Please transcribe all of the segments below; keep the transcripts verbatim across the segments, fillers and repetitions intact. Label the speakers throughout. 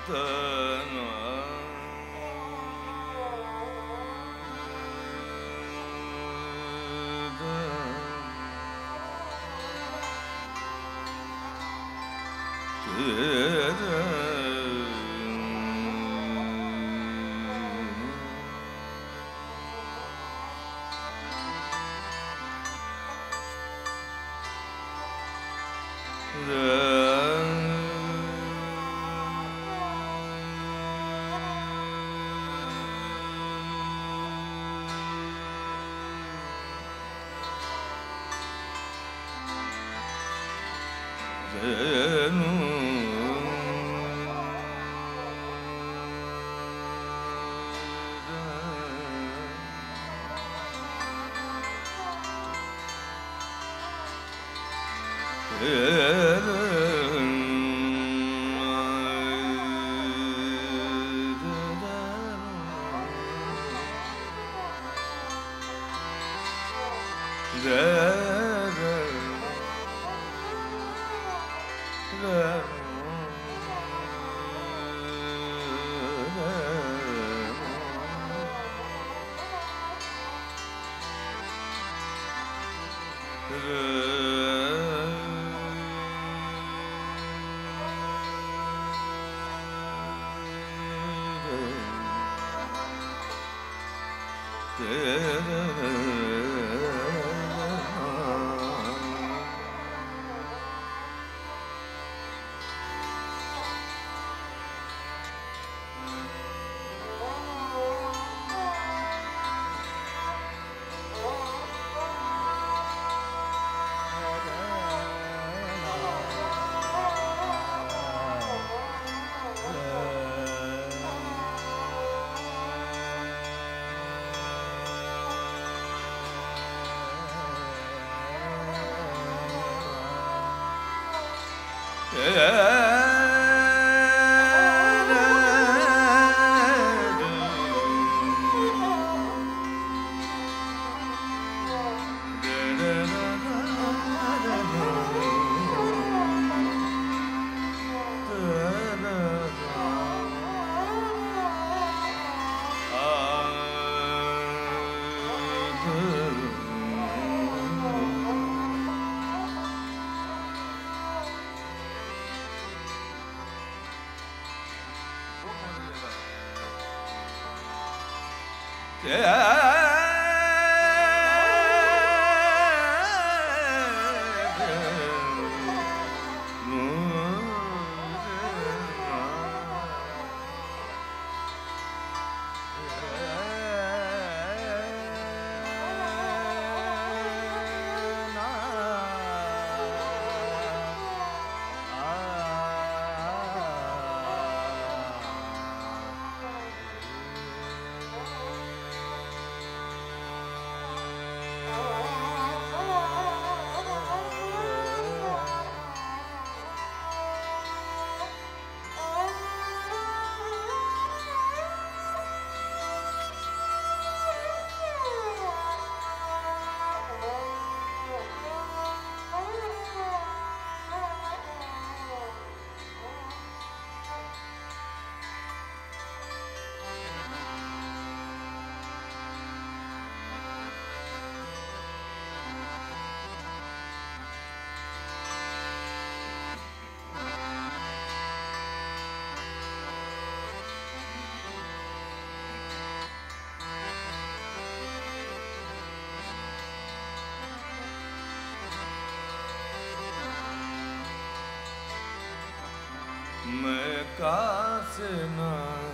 Speaker 1: मैं कास न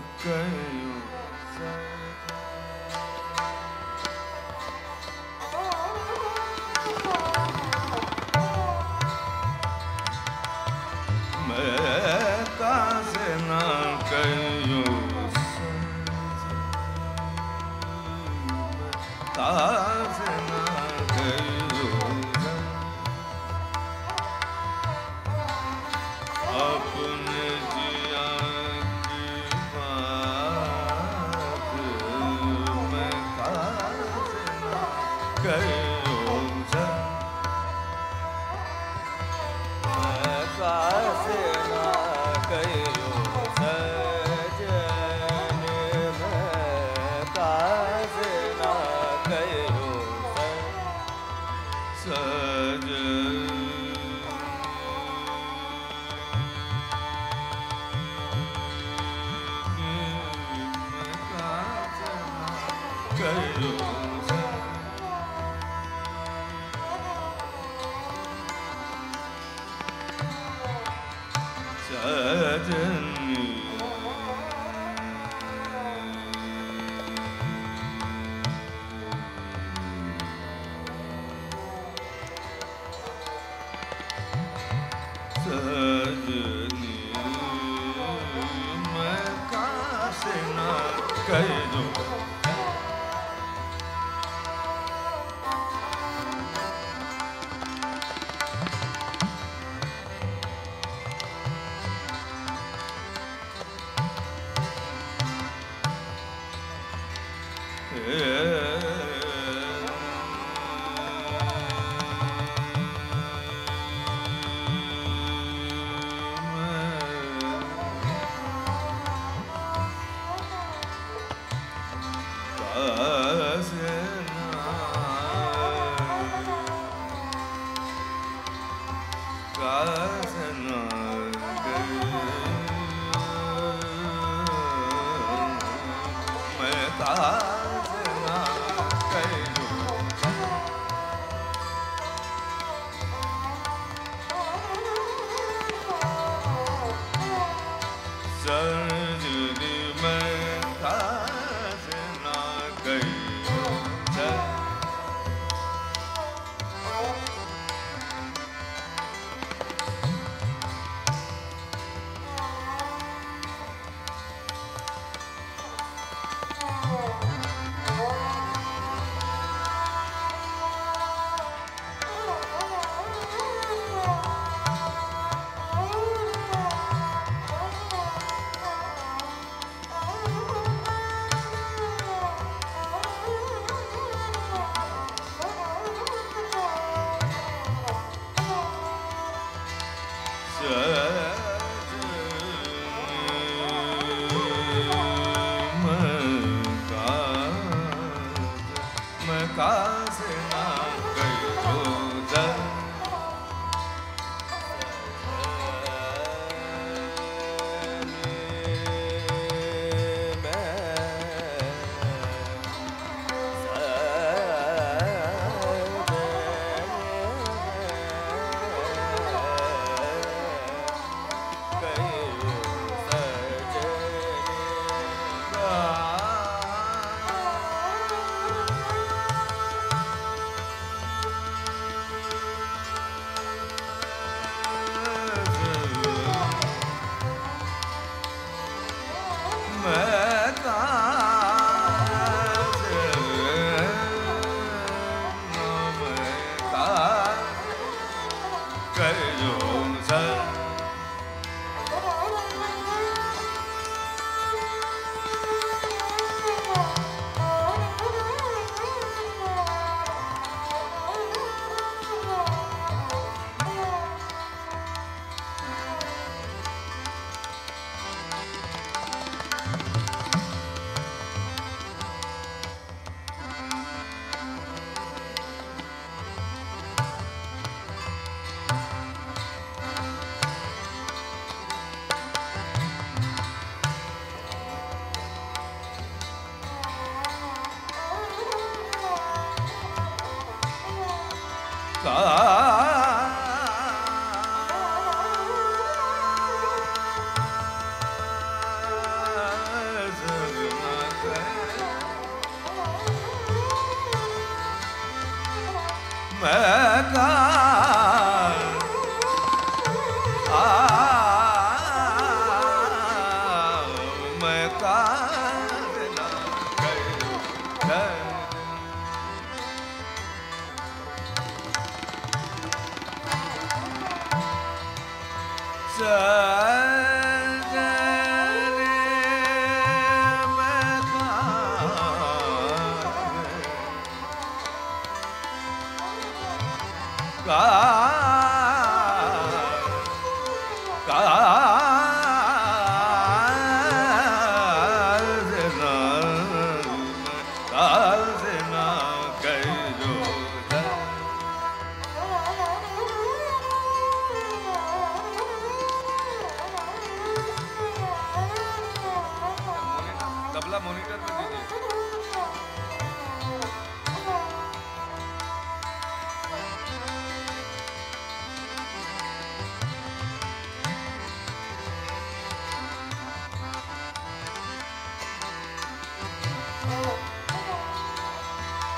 Speaker 1: कयूं मैं कास न कयूं कास न कयूं अपने जिया की बात मैं कास न कयूं मैं कास न कयूं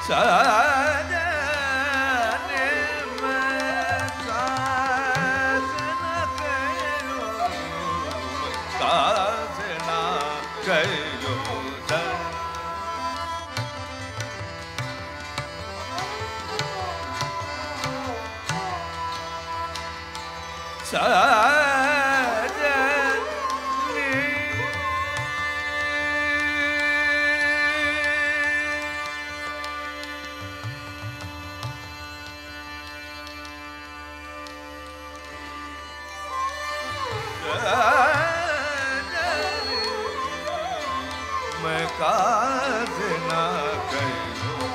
Speaker 1: मैं काज ना करूं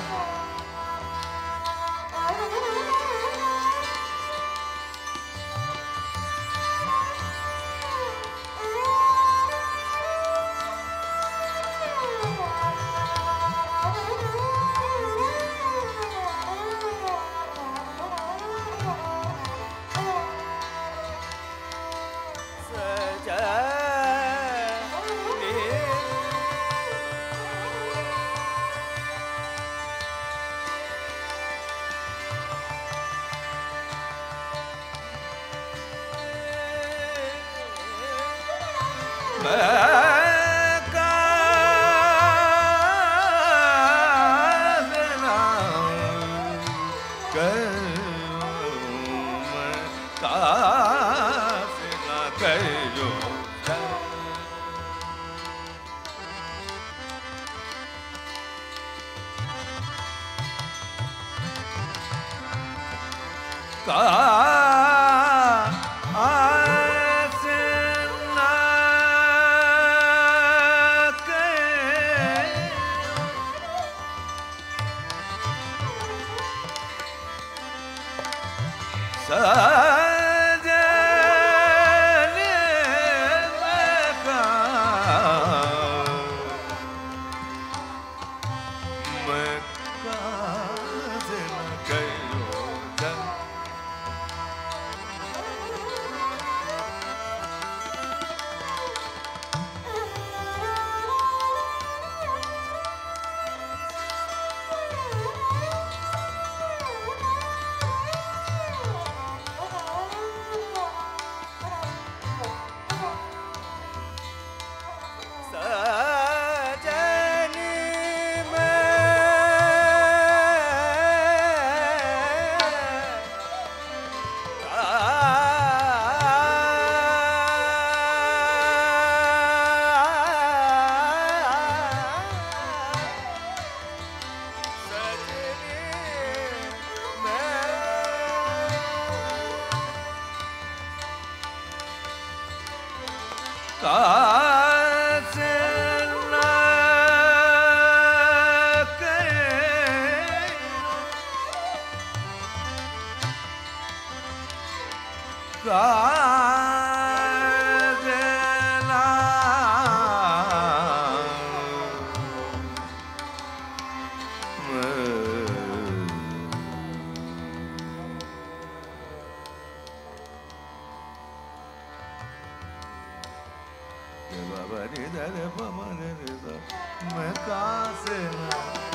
Speaker 1: मैं काज ना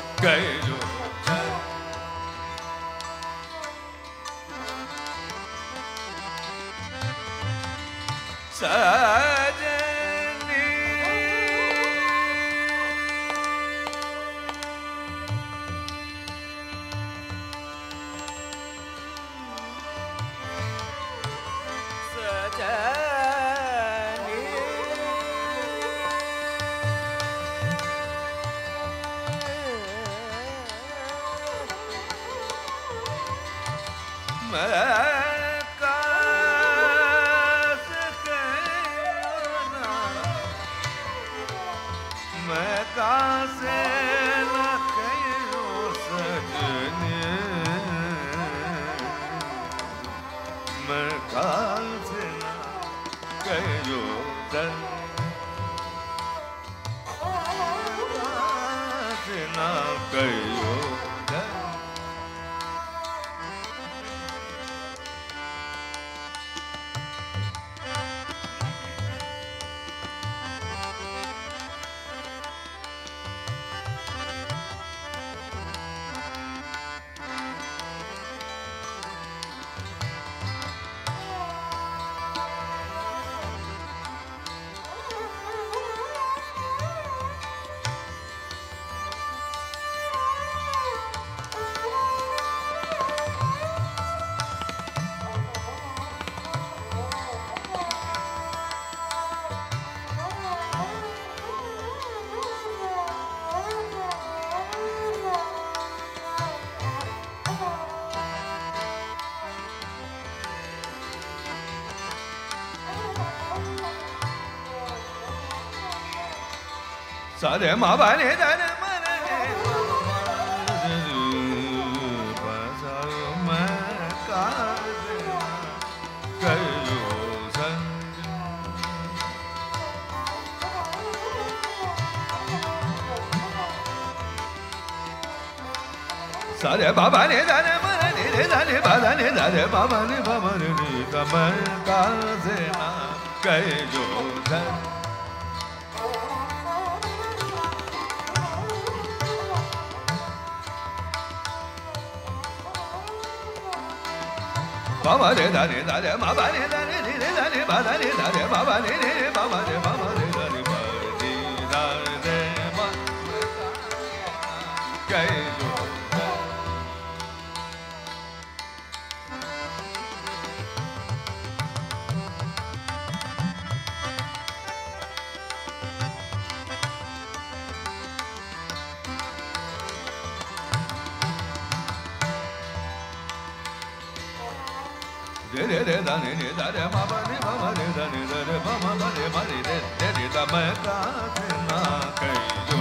Speaker 1: करूं सजनी सजनी मैं मैं कासे न करूं सजनी मैं कासे न करूं कासे न करूं sa re ma ba ni da re ma re pa sa ma ka se na kai yo san sa re ba ba ni da re ma re ni re da ni ba da ni da re ba ba ni ba ba ni ni ka ma ka se na kai yo san ba ba re da ni da re ma ba ni da ni ni re da ni ba da ni da re ba ba ni ni re ba ba re ba ba re da ni ba ni da re ma kai yo re re re da ni ni da re ma ba ni ba ma re da ni da re ba ma ba re ma re re re re da ma ka se na kai yo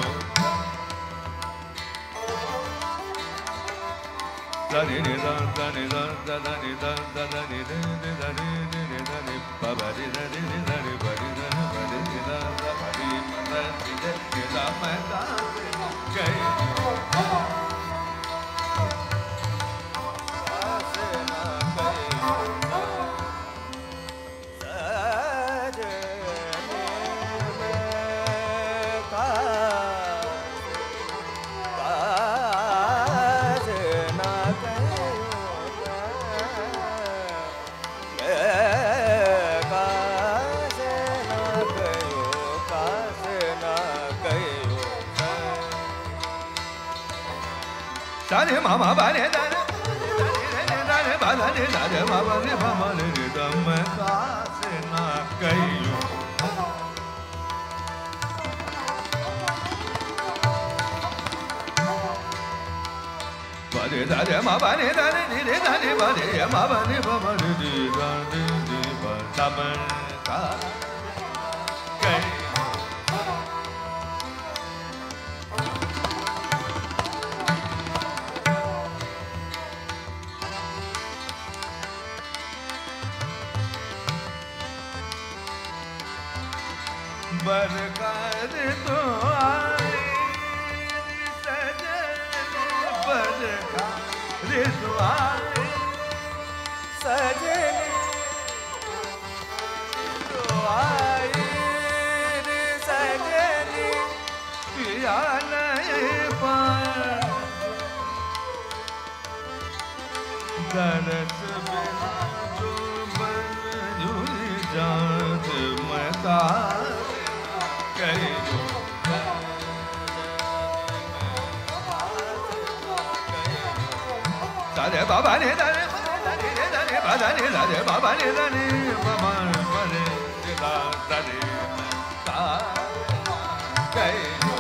Speaker 1: da ni ni da da ni da da da ni da da da ni re re da ni ni ni da ni ba ba re da ni ni da ni ba ni da ni ba ni ni da da ba ni ma da ni re re da ma ka se na kai yo da ni ma ma ba ni da ni da ni da ni ba da ni da ni ma ba ni ba ma ni da ma ka se na kai yo ba ni da ni ma ba ni da ni ni da ni ba ni ma ba ni ba ma ni da ni ni ba da ma ka kai बरकार तो आई सजन बरकार तो आई सजन तो आई सजन पिया नहीं पार दरस बिना जो बन झूली जात मैं का da re ba ba ni da re ma da ni re da ni ba da ni da re ba ba ni da ni ba ma ba re da da ni ta kai yo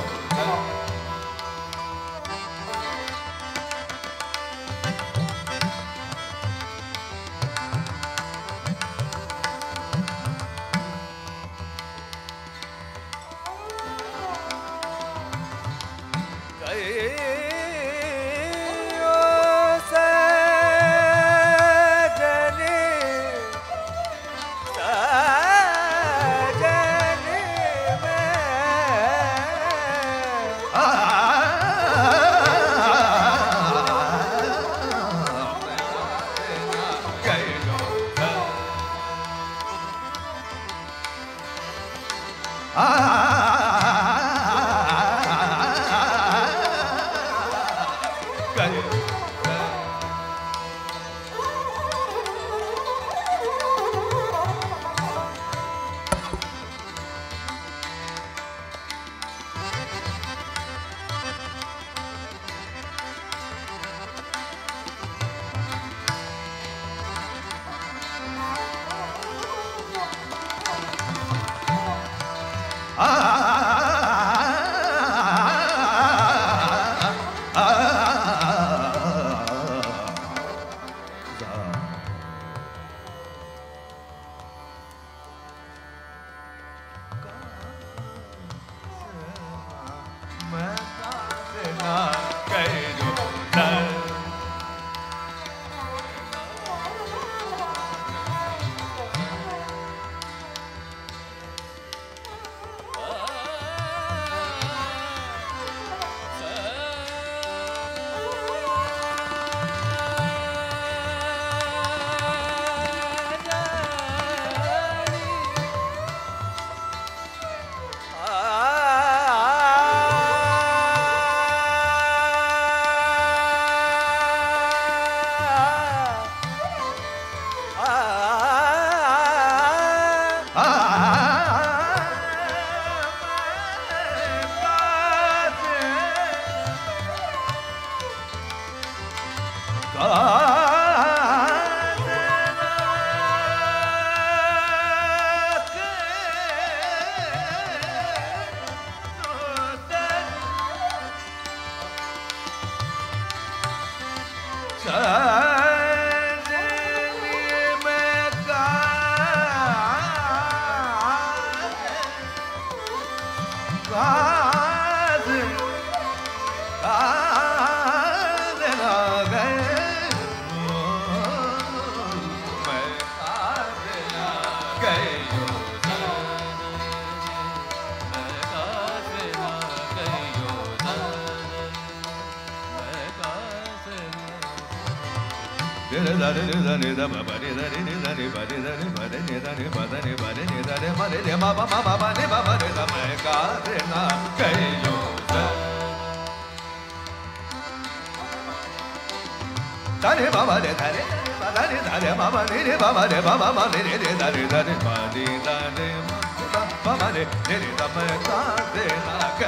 Speaker 1: Dare baba de dare dare dare baba de de baba de baba ma de de dare dare ba de dare baba de de de da me ka de na ke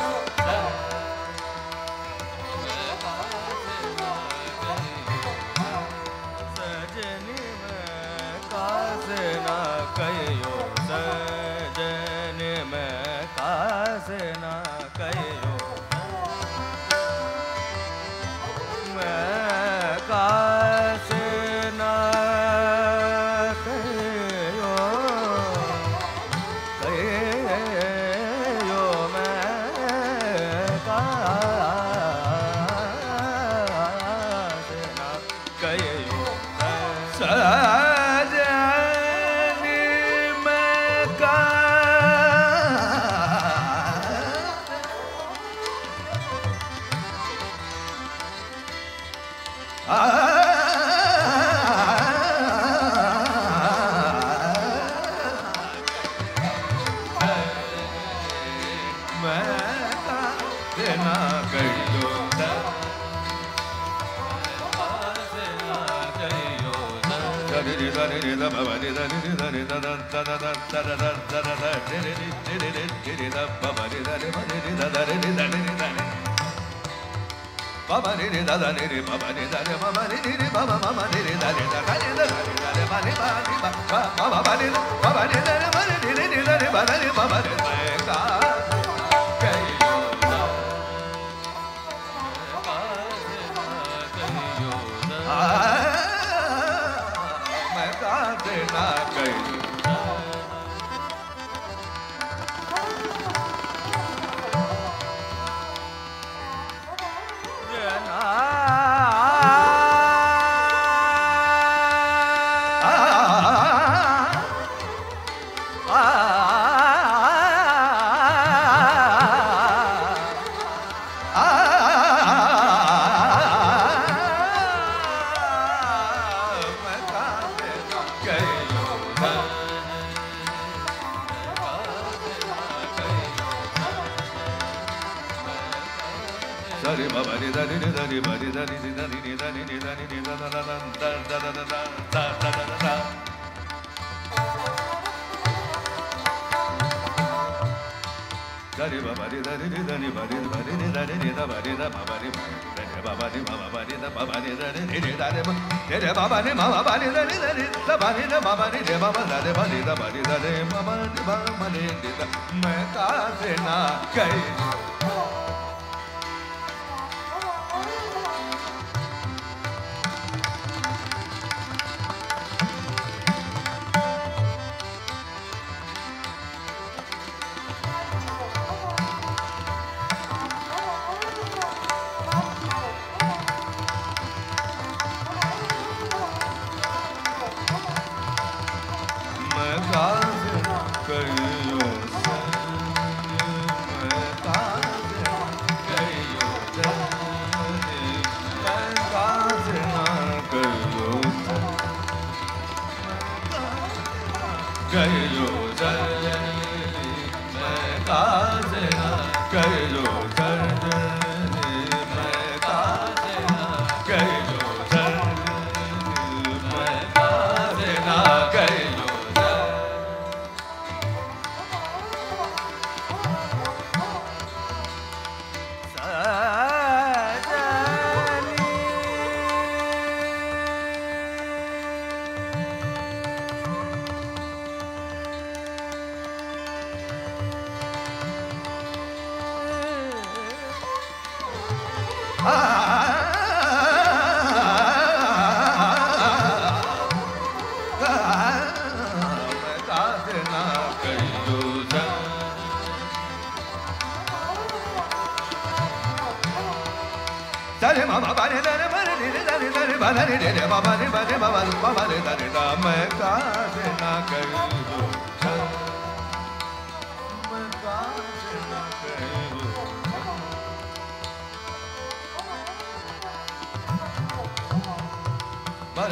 Speaker 1: sajni me ka se na kayo sajni me ka se na kayo Baba ni ni da da ni ni baba ni da ni baba ni ni ni baba mama ni ni da ni da da ni da ni da ni ba ni ba ni ba baba ba ni baba ni da ni ba ni ni ni da ni ba da ni baba ni ba ka kai yo da ka kai yo da मैं का देना kai मैं का देना कहीं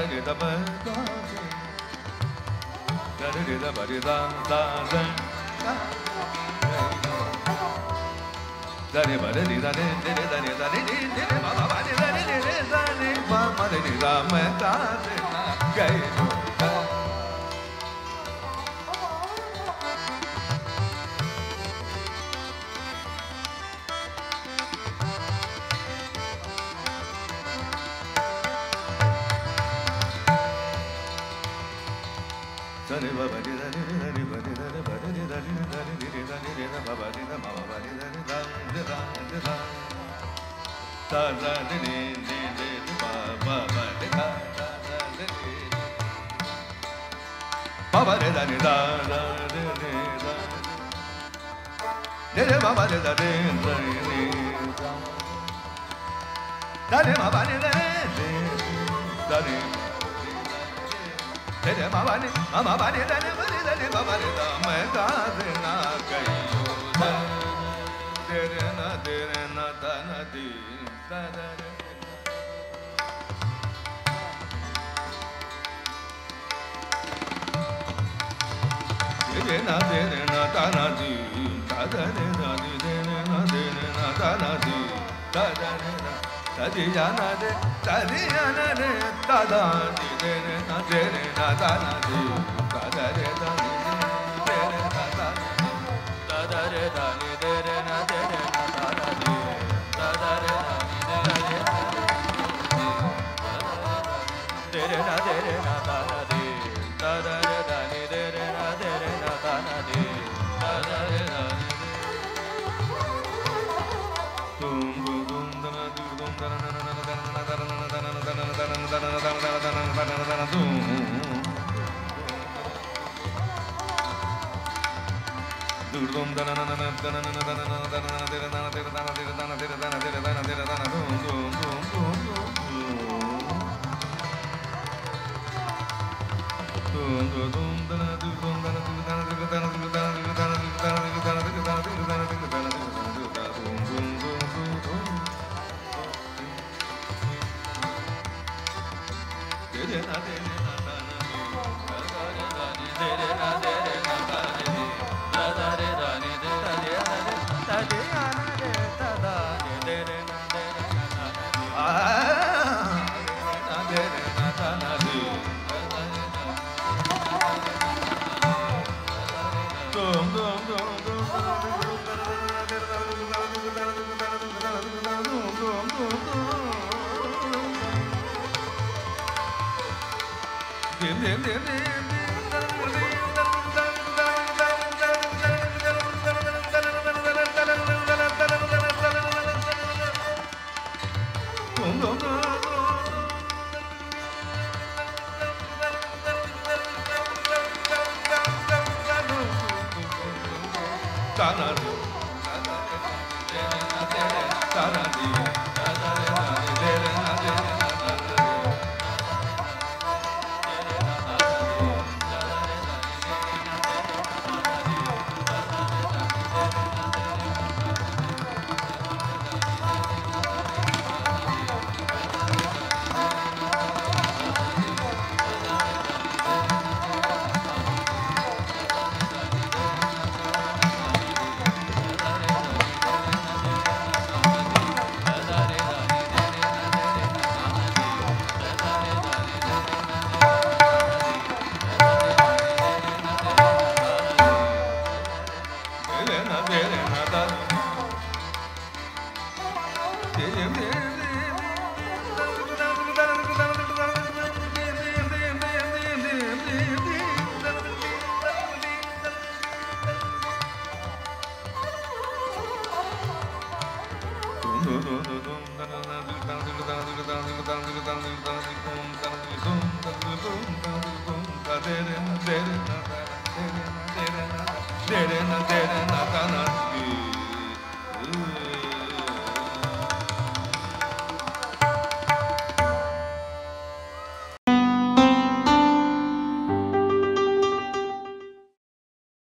Speaker 1: Dere na dere na dana